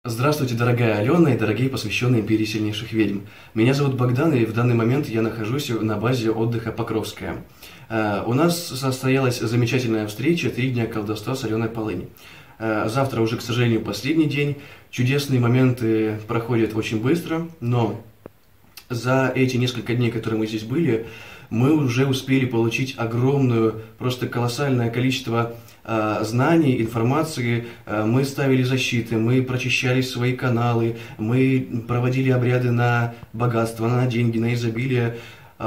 Здравствуйте, дорогая Алена и дорогие посвященные империи сильнейших ведьм. Меня зовут Богдан, и в данный момент я нахожусь на базе отдыха Покровская. У нас состоялась замечательная встреча «3 дня колдовства с Аленой Полынь». Завтра уже, к сожалению, последний день. Чудесные моменты проходят очень быстро, но за эти несколько дней, которые мы здесь были, мы уже успели получить огромную, просто колоссальное количество знаний, информации. Мы ставили защиты, мы прочищали свои каналы, мы проводили обряды на богатство, на деньги, на изобилие.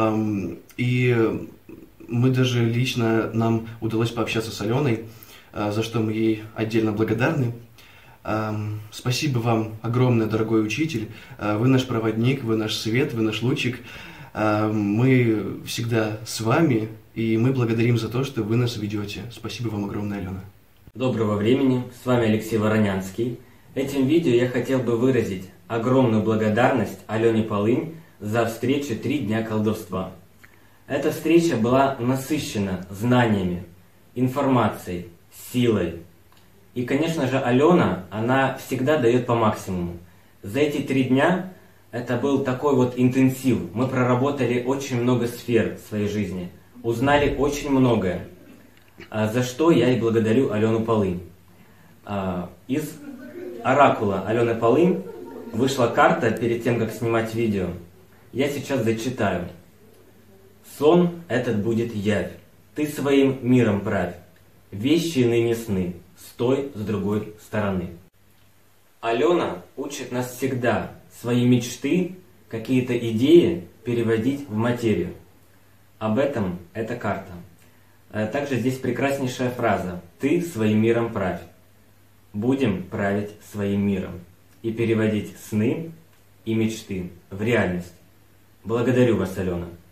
И мы даже лично, нам удалось пообщаться с Аленой, за что мы ей отдельно благодарны. Спасибо вам огромное, дорогой учитель. Вы наш проводник, вы наш свет, вы наш лучик. Мы всегда с вами, и мы благодарим за то, что вы нас ведете. Спасибо вам огромное, Алена. Доброго времени, с вами Алексей Воронянский. Этим видео я хотел бы выразить огромную благодарность Алене Полынь за встречу «3 дня колдовства». Эта встреча была насыщена знаниями, информацией, силой. И, конечно же, Алена, она всегда дает по максимуму. За эти 3 дня это был такой вот интенсив. Мы проработали очень много сфер в своей жизни, узнали очень многое, за что я и благодарю Алену Полынь. Из оракула Алены Полынь вышла карта перед тем, как снимать видео. Я сейчас зачитаю. «Сон этот будет явь, ты своим миром правь, вещи ныне сны, стой с другой стороны». Алена учит нас всегда свои мечты, какие-то идеи переводить в материю. Об этом эта карта. Также здесь прекраснейшая фраза «Ты своим миром правь». Будем править своим миром и переводить сны и мечты в реальность. Благодарю вас, Алена.